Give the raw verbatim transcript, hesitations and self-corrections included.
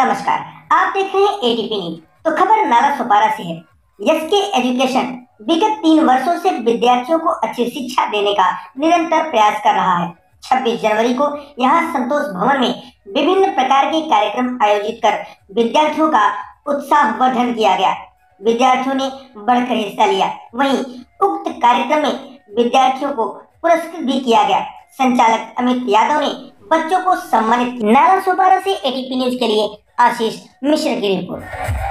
नमस्कार, आप देख रहे हैं एटीपी न्यूज। तो खबर नाला सुपारा से है। एसके एजुकेशन विगत तीन वर्षों से विद्यार्थियों को अच्छी शिक्षा देने का निरंतर प्रयास कर रहा है। छब्बीस जनवरी को यहां संतोष भवन में विभिन्न प्रकार के कार्यक्रम आयोजित कर विद्यार्थियों का उत्साहवर्धन किया गया। विद्यार्थियों ने बढ़कर हिस्सा लिया। वहीं उक्त कार्यक्रम में विद्यार्थियों को पुरस्कृत भी किया गया। संचालक अमित यादव ने बच्चों को सम्मानित। नाला सुपारा से एटीपी न्यूज के लिए आशीष मिश्र की रिपोर्ट।